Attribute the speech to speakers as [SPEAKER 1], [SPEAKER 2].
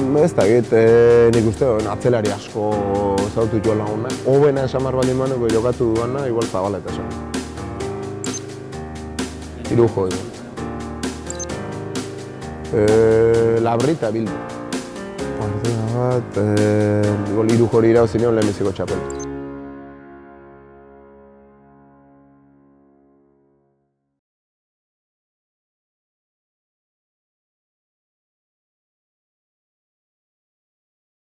[SPEAKER 1] Ez da egit, nik uste atzelari asko zautu joan lagunak. Hobena esan behar baldin manuko jokatu duana, igual Zabaleta esan. Irujo, igual. Labrita Bilbo. Partida bat, igual Irujori irabazi nion lehenbiziko txapelta.